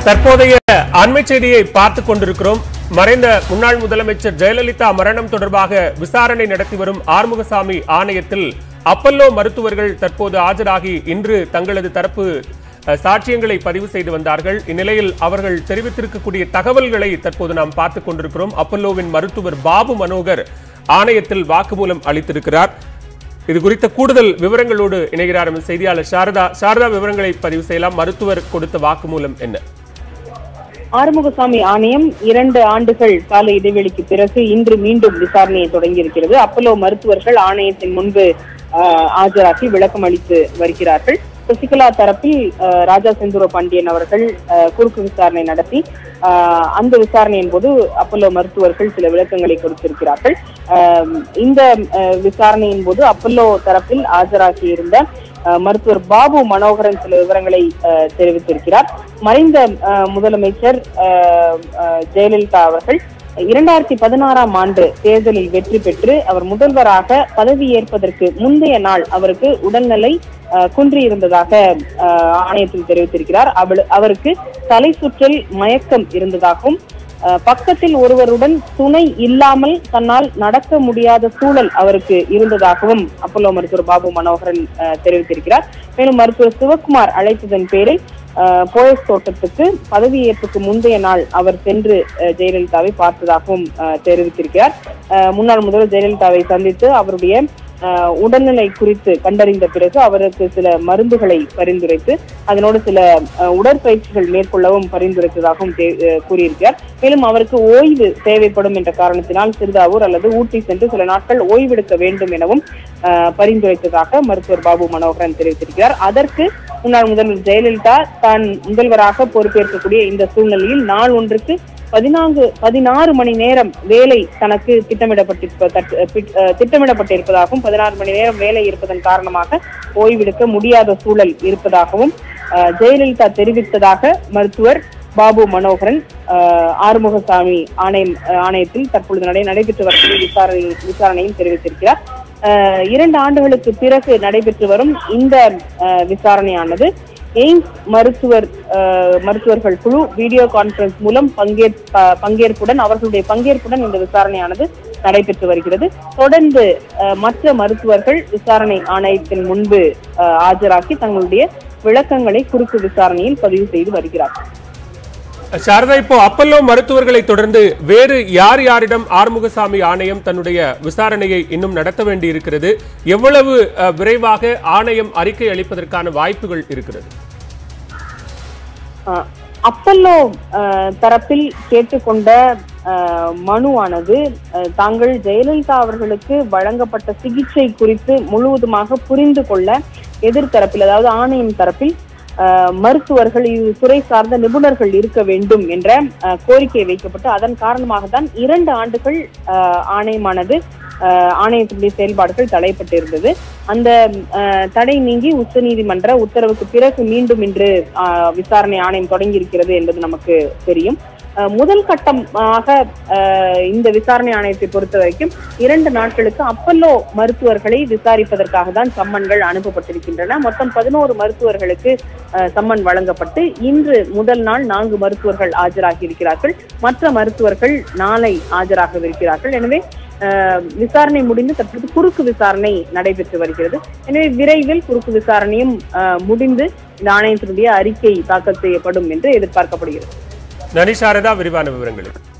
தற்போதைய அண்மை செய்தியை பார்த்துக் கொண்டிருக்கிறோம். மறைந்த முன்னாள் முதலமைச்சர் ஜெயலலிதா மரணம் தொடர்பாக விசாரணை நடத்தி வரும் ஆறுமுகசாமி ஆணையத்தில் அப்பல்லோ மருத்துவர்கள் தற்போது ஆஜராகி இன்று தங்களது தரப்பு சாட்சியங்களை பதிவு செய்து வந்தார்கள். இந்நிலையில் அவர்கள் தெரிவித்திருக்கக்கூடிய தகவல்களை தற்போது நாம் பார்த்துக் கொண்டிருக்கிறோம். அப்பல்லோவின் மருத்துவர் பாபு மனோகர் ஆணையத்தில் வாக்குமூலம் அளித்திருக்கிறார். இது குறித்த கூடுதல் விவரங்களோடு இணைகிறார் செய்தியாளர் சாரதா. சாரதா, விவரங்களை பதிவு செய்யலாம். மருத்துவர் கொடுத்த வாக்குமூலம் என்ன? ஆறுமுகசாமி ஆணையம் 2 ஆண்டுகள் கால இடைவெளிக்கு பிறகு இன்று மீண்டும் விசாரணையை தொடங்கியிருக்கிறது. அப்பல்லோ மருத்துவர்கள் ஆணையத்தின் முன்பு ஆஜராகி விளக்கம் அளித்து வருகிறார்கள். சசிகலா தரப்பில் ராஜா செந்தூர பாண்டியன் அவர்கள் குறுக்கு விசாரணை நடத்தி அந்த விசாரணையின் போது அப்பல்லோ மருத்துவர்கள் சில விளக்கங்களை கொடுத்திருக்கிறார்கள். இந்த விசாரணையின் போது அப்பல்லோ தரப்பில் ஆஜராகி இருந்த மருத்துவர் பாபு மனோகரன் சில விவரங்களை தெரிவித்திருக்கிறார். மறைந்த முதலமைச்சர் ஜெயலலிதா அவர்கள் 2016ஆம் ஆண்டு தேர்தலில் வெற்றி பெற்று அவர் முதல்வராக பதவி ஏற்பதற்கு முந்தைய நாள் அவருக்கு உடல்நிலை குன்றியிருந்ததாக ஆணையத்தில் தெரிவித்திருக்கிறார். அவருக்கு தலை சுற்றல் மயக்கம் இருந்ததாகவும் பக்கத்தில் ஒருவருடன் துணை இல்லாமல் தன்னால் நடக்க முடியாத சூழல் அவருக்கு இருந்ததாகவும் அப்பல்லோ மருத்துவர் பாபு மனோகரன் தெரிவித்திருக்கிறார். மேலும் மருத்துவர் சிவகுமார் அழைத்ததன் பேரில் போயஸ் தோட்டத்துக்கு பதவியேற்புக்கு முந்தைய நாள் அவர் சென்று ஜெயலலிதாவை பார்த்ததாகவும் தெரிவித்திருக்கிறார். முன்னாள் முதல்வர் ஜெயலலிதாவை சந்தித்து அவருடைய உடல்நிலை குறித்து கண்டறிந்த பிறகு அவருக்கு சில மருந்துகளை பரிந்துரைத்து அதனோடு சில உடற்பயிற்சிகள் மேற்கொள்ளவும் பரிந்துரைத்ததாகவும் கூறியிருக்கிறார். மேலும் அவருக்கு ஓய்வு தேவைப்படும் என்ற காரணத்தினால் சிறுதாவூர் அல்லது ஊட்டி சென்று சில நாட்கள் ஓய்வெடுக்க வேண்டும் எனவும் பரிந்துரைத்ததாக மருத்துவர் பாபு மனோகரன் தெரிவித்திருக்கிறார். அதற்கு முன்னாள் முதல்வர் ஜெயலலிதா தான் முதல்வராக பொறுப்பேற்கக்கூடிய இந்த சூழ்நிலையில் நாள் ஒன்றுக்கு 16 மணி நேரம் வேலை தனக்கு திட்டமிடப்பட்டிருப்பதாகவும் 16 மணி நேரம் வேலை இருப்பதன் காரணமாக ஓய்வெடுக்க முடியாத சூழல் இருப்பதாகவும் ஜெயலலிதா தெரிவித்ததாக மருத்துவர் பாபு மனோகரன் ஆறுமுகசாமி ஆணையத்தில் தற்பொழுது நடைபெற்று வரக்கூடிய விசாரணையும் தெரிவித்திருக்கிறார். 2 ஆண்டுகளுக்கு பிறகு நடைபெற்று வரும் இந்த விசாரணையானது எய்ம்ஸ் மருத்துவர்கள் குழு வீடியோ கான்பரன்ஸ் மூலம் அவர்களுடைய பங்கேற்புடன் இந்த விசாரணையானது நடைபெற்று வருகிறது. தொடர்ந்து மற்ற மருத்துவர்கள் விசாரணை ஆணையத்தின் முன்பு ஆஜராகி தங்களுடைய விளக்கங்களை குறுக்கு விசாரணையில் பதிவு செய்து வருகிறார்கள். சாரதா, இப்போ அப்பல்லோ மருத்துவர்களை தொடர்ந்து வேறு யாரிடம் ஆறுமுகசாமி ஆணையம் தன்னுடைய விசாரணையை இன்னும் நடத்த வேண்டி இருக்கிறது? எவ்வளவு விரைவாக ஆணையம் அறிக்கை அளிப்பதற்கான வாய்ப்புகள் இருக்கிறது? அப்பல்லோ தரப்பில் கேட்டுக்கொண்ட மனுவானது தாங்கள் ஜெயலலிதா அவர்களுக்கு வழங்கப்பட்ட சிகிச்சை குறித்து முழுவதுமாக புரிந்து கொள்ள எதிர்த்தரப்பில், அதாவது ஆணையம் தரப்பில் மருத்துவர்கள், இது துறை சார்ந்த நிபுணர்கள் இருக்க வேண்டும் என்ற கோரிக்கை வைக்கப்பட்டு அதன் காரணமாக தான் 2 ஆண்டுகள் ஆணையத்தினுடைய செயல்பாடுகள் தடைப்பட்டிருந்தது. அந்த தடை நீங்கி உச்சநீதிமன்ற உத்தரவுக்கு பிறகு மீண்டும் இன்று விசாரணை ஆணையம் தொடங்கி இருக்கிறது என்பது நமக்கு தெரியும். முதல் கட்டமாக இந்த விசாரணை ஆணையத்தை பொறுத்த வரைக்கும் 2 நாட்களுக்கு அப்பல்லோ மருத்துவர்களை விசாரிப்பதற்காக தான் சம்மன்கள் அனுப்பப்பட்டிருக்கின்றன. மொத்தம் 11 மருத்துவர்களுக்கு சம்மன் வழங்கப்பட்டு இன்று முதல் நாள் 4 மருத்துவர்கள் ஆஜராகி இருக்கிறார்கள். மற்ற மருத்துவர்கள் நாளை ஆஜராகவிருக்கிறார்கள். எனவே விசாரணை முடிந்து தற்போது குறுக்கு விசாரணை நடைபெற்று வருகிறது. எனவே விரைவில் குறுக்கு விசாரணையும் முடிந்து இந்த ஆணையத்தினுடைய அறிக்கை தாக்கல் செய்யப்படும் என்று எதிர்பார்க்கப்படுகிறது. நன்றி சாரதா, விரிவான விவரங்களுக்கு.